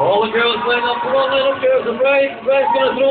All the girls line up. Come on, line up, girls. The bride's gonna throw